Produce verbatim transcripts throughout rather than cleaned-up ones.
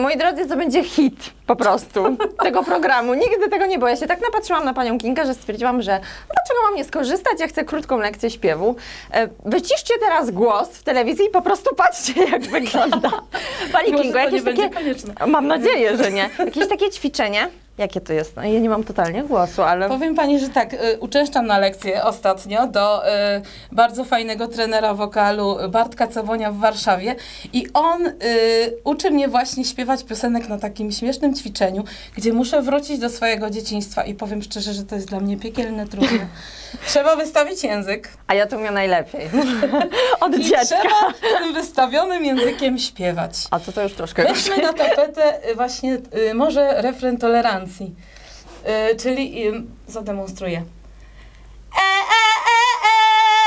Moi drodzy, to będzie hit po prostu tego programu. Nigdy tego nie boję się. Tak napatrzyłam na panią Kingę, że stwierdziłam, że dlaczego mam nie skorzystać? Ja chcę krótką lekcję śpiewu. Wyciszcie teraz głos w telewizji i po prostu patrzcie, jak wygląda. Pani Może Kingo, to jakieś nie takie... będzie konieczne. Mam nadzieję, że nie. Jakieś takie ćwiczenie. Jakie to jest? No, ja nie mam totalnie głosu, ale... Powiem pani, że tak, y, uczęszczam na lekcje ostatnio do y, bardzo fajnego trenera wokalu Bartka Cabonia w Warszawie i on y, uczy mnie właśnie śpiewać piosenek na takim śmiesznym ćwiczeniu, gdzie muszę wrócić do swojego dzieciństwa i powiem szczerze, że to jest dla mnie piekielne trudne. Trzeba wystawić język. A ja to umiem najlepiej. Od I dziecka. trzeba z tym wystawionym językiem śpiewać. A to to już troszkę... Weźmy na tapetę y, właśnie y, może refren tolerancji. Y, czyli y, zademonstruję. E, e, e, e,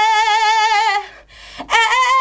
e,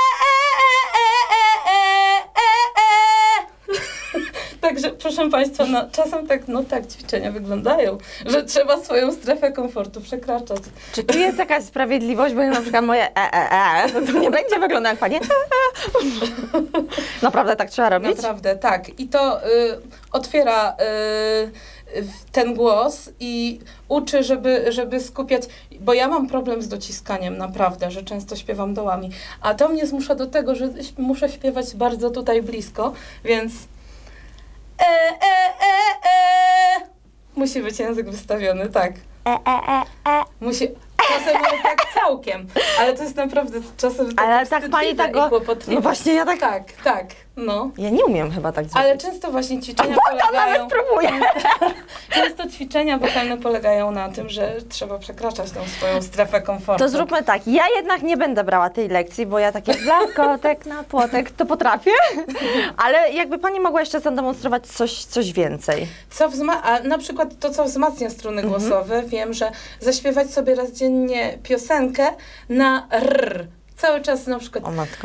e, e, e, e. Także proszę Państwa, no, czasem tak, no tak ćwiczenia wyglądają, że trzeba swoją strefę komfortu przekraczać. Czy tu jest jakaś sprawiedliwość, bo na przykład moje e, e, e, to nie będzie wyglądać jak pani e, e. Naprawdę tak trzeba robić? Naprawdę, tak. I to y, otwiera y, ten głos i uczy, żeby, żeby skupiać, bo ja mam problem z dociskaniem, naprawdę, że często śpiewam dołami, a to mnie zmusza do tego, że muszę śpiewać bardzo tutaj blisko, więc e, e, e, e. Musi być język wystawiony, tak. E, e, e, e. Musi, czasem nawet tak całkiem, ale to jest naprawdę czasem takie Ale tak pani wstydliwe tego... i kłopotliwe. No właśnie ja tak... Tak, tak, no. Ja nie umiem chyba tak zrobić. Ale często właśnie ćwiczenia Woda polegają... nawet próbuje. Często ćwiczenia wokalne polegają na tym, że trzeba przekraczać tą swoją strefę komfortu. To zróbmy tak, ja jednak nie będę brała tej lekcji, bo ja takie blaskotek na płotek to potrafię, ale jakby pani mogła jeszcze zademonstrować coś, coś więcej. Co wzma- a na przykład to, co wzmacnia struny Mhm. głosowe, wiem, że zaśpiewać sobie raz dziennie piosenkę na r. Cały czas na przykład O matko.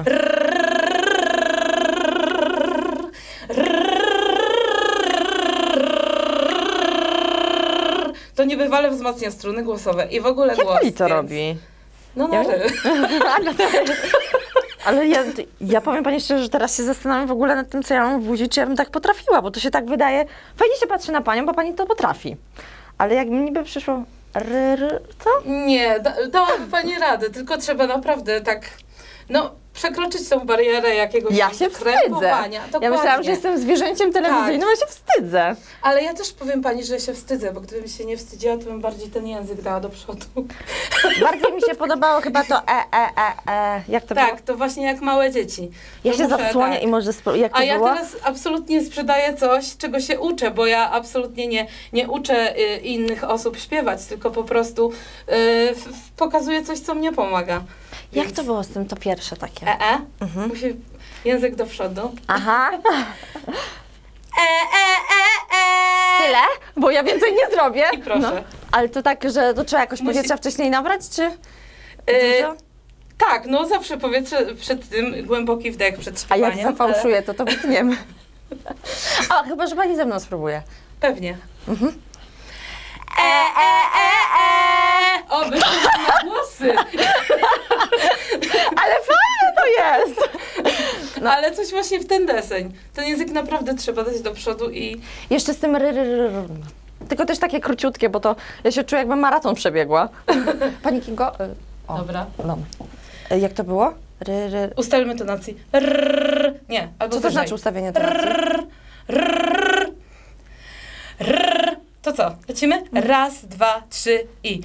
to niebywale wzmacnia struny głosowe i w ogóle Jak głos. pani to więc- robi? No, no, Ja- ry. Ale ja, ja powiem pani szczerze, że teraz się zastanawiam w ogóle nad tym, co ja mam w buzi, czy ja bym tak potrafiła, bo to się tak wydaje, fajnie się patrzy na panią, bo pani to potrafi. Ale jak mi niby przyszło ry, ry, co? Nie, da, dałaby pani radę, tylko trzeba naprawdę tak, no, przekroczyć tą barierę jakiegoś Ja tam się wstydzę. skrępowania. Ja Dokładnie. myślałam, że jestem zwierzęciem telewizyjnym, ja się wstydzę. Ale ja też powiem pani, że się wstydzę, bo gdybym się nie wstydziła, to bym bardziej ten język dała do przodu. Bardziej mi się podobało chyba to e, e, e, e. Jak to było? Tak, to właśnie jak małe dzieci. Ja To się muszę, zasłonię tak. i może... Spo... Jak to A ja było? teraz absolutnie sprzedaję coś, czego się uczę, bo ja absolutnie nie, nie uczę y, innych osób śpiewać, tylko po prostu y, f, f, pokazuję coś, co mnie pomaga. Jak Więc to było z tym, to pierwsze takie? E, e, Mhm. musi język do przodu. Aha. E, e, e, e. Tyle? Bo ja więcej nie zrobię. I proszę. No. Ale to tak, że to trzeba jakoś Musi- powietrza wcześniej nabrać, czy? Y, Dużo? tak, no zawsze powietrze przed tym, głęboki wdech przed A śpiewaniem. jak zafałszuję, to to wytniemy. A, chyba, że pani ze mną spróbuje. Ale pewnie. Mhm. E, e, e, e. O, wyszły na głosy. Ale fajne to jest! No. Ale coś właśnie w ten deseń. Ten język naprawdę trzeba dać do przodu i... Jeszcze z tym ry, ry, ry, ry. Tylko też takie króciutkie, bo to ja się czuję, jakbym maraton przebiegła. Pani Kingo? y, O, Dobra. no. Y, Jak to było? Ry, ry. Ustalmy tonacji. Rrr. Nie, albo Co to wyżej. znaczy ustawienie tonacji? Rrr. Rrr. Rrr. To co? Lecimy? Raz, dwa, trzy i...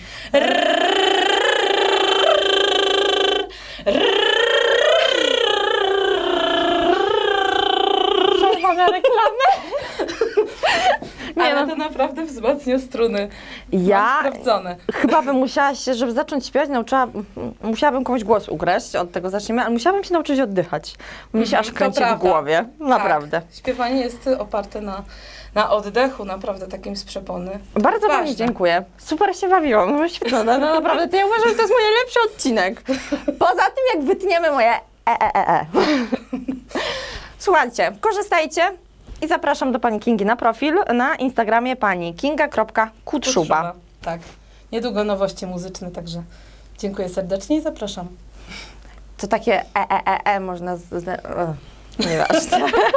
Przerwa na reklamę? Nie Ale no. to naprawdę wzmacnia struny. Ja Mam sprawdzone. chyba bym musiała się, żeby zacząć śpiewać, nauczyła, musiałabym komuś głos ukraść, od tego zacznijmy, ale musiałabym się nauczyć oddychać. Mi się Mhm, aż to kręci w prawda. głowie. Naprawdę. Tak. Śpiewanie jest oparte na, na oddechu, naprawdę takim z przepony. Bardzo pani Ważne. dziękuję. Super się bawiłam. No, świetne, no, no, naprawdę. To ja uważam, że to jest mój najlepszy odcinek. Poza tym, jak wytniemy moje e, e, e, e. Słuchajcie, korzystajcie i zapraszam do pani Kingi na profil na Instagramie pani kinga kropka kutszuba. Tak. Niedługo nowości muzyczne, także dziękuję serdecznie i zapraszam. To takie e, e, e, e można... Z, z, e, nieważne.